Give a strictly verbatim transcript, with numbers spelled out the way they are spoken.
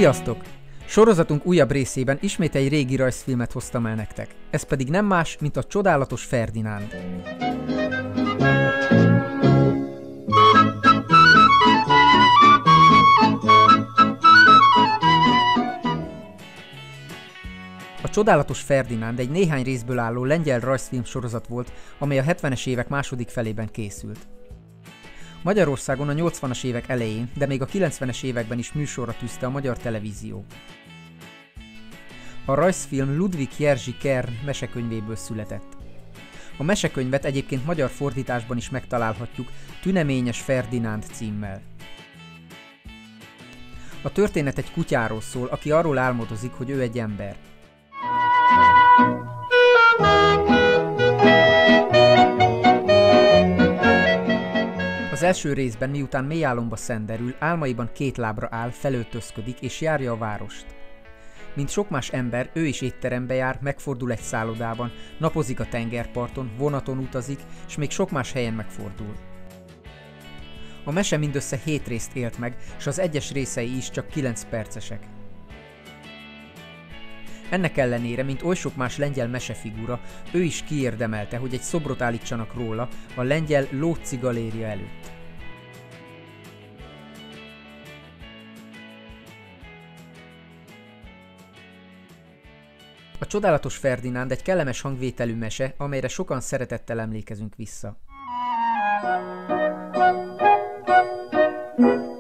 Sziasztok! Sorozatunk újabb részében ismét egy régi rajzfilmet hoztam el nektek. Ez pedig nem más, mint a Csodálatos Ferdinánd. A Csodálatos Ferdinánd egy néhány részből álló lengyel rajzfilm sorozat volt, amely a hetvenes évek második felében készült. Magyarországon a nyolcvanas évek elején, de még a kilencvenes években is műsorra tűzte a magyar televízió. A rajzfilm Ludwig Jerzy Kern mesekönyvéből született. A mesekönyvet egyébként magyar fordításban is megtalálhatjuk Tüneményes Ferdinánd címmel. A történet egy kutyáról szól, aki arról álmodozik, hogy ő egy ember. Az első részben, miután mély álomba szenderül, álmaiban két lábra áll, felöltözködik és járja a várost. Mint sok más ember, ő is étterembe jár, megfordul egy szállodában, napozik a tengerparton, vonaton utazik, és még sok más helyen megfordul. A mese mindössze hét részt élt meg, és az egyes részei is csak kilenc percesek. Ennek ellenére, mint oly sok más lengyel mesefigura, ő is kiérdemelte, hogy egy szobrot állítsanak róla a lengyel Lóczy galéria előtt. A Csodálatos Ferdinánd egy kellemes hangvételű mese, amelyre sokan szeretettel emlékezünk vissza.